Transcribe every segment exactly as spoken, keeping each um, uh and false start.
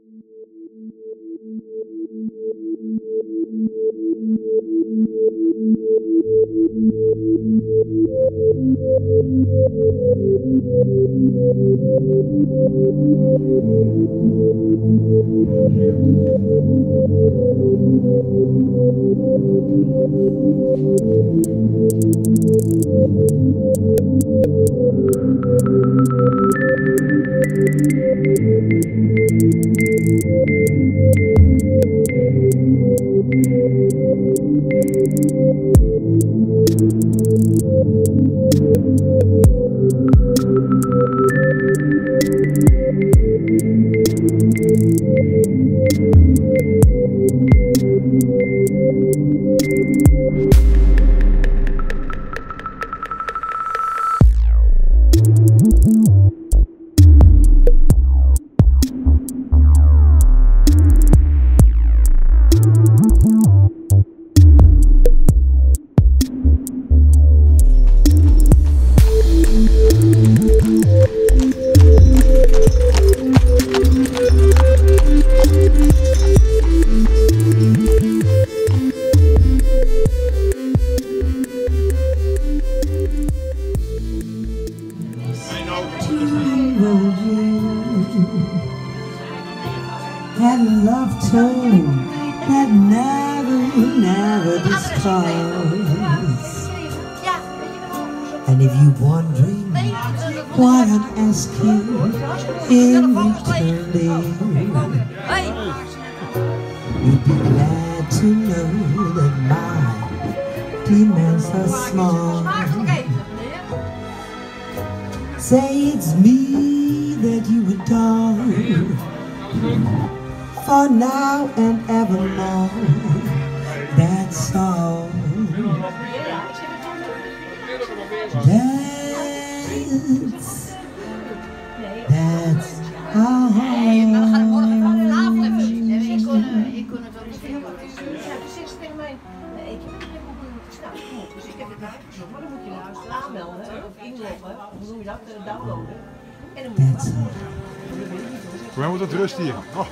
Wij moeten het rust hier. Oh.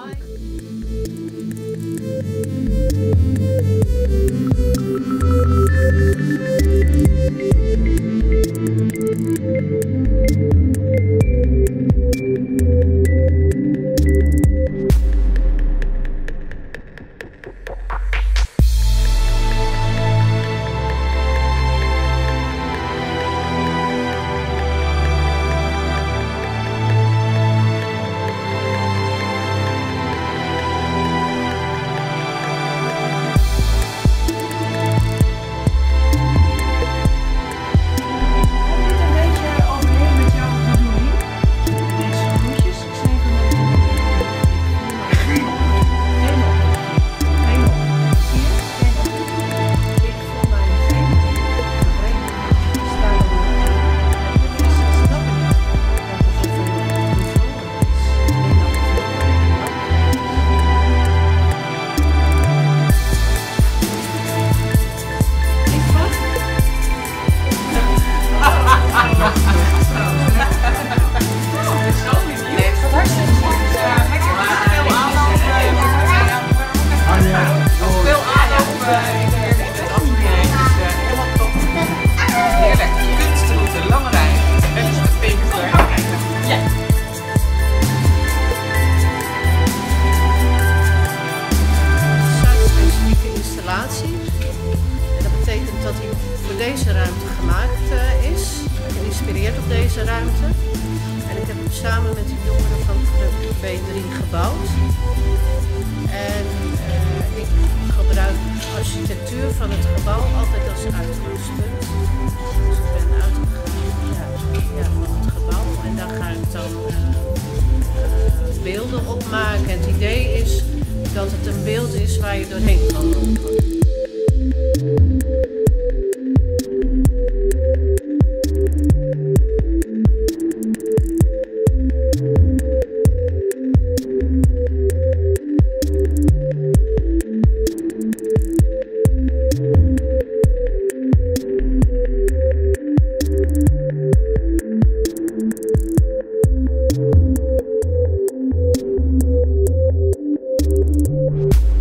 deze ruimte gemaakt uh, is, geïnspireerd op deze ruimte. En ik heb hem samen met de jongeren van Club B drie gebouwd. En uh, ik gebruik de architectuur van het gebouw altijd als uitgangspunt. Dus ik ben uitgegaan ja, ja, van het gebouw en daar ga ik dan uh, uh, beelden op maken. Het idee is dat het een beeld is waar je doorheen kan lopen. Doei!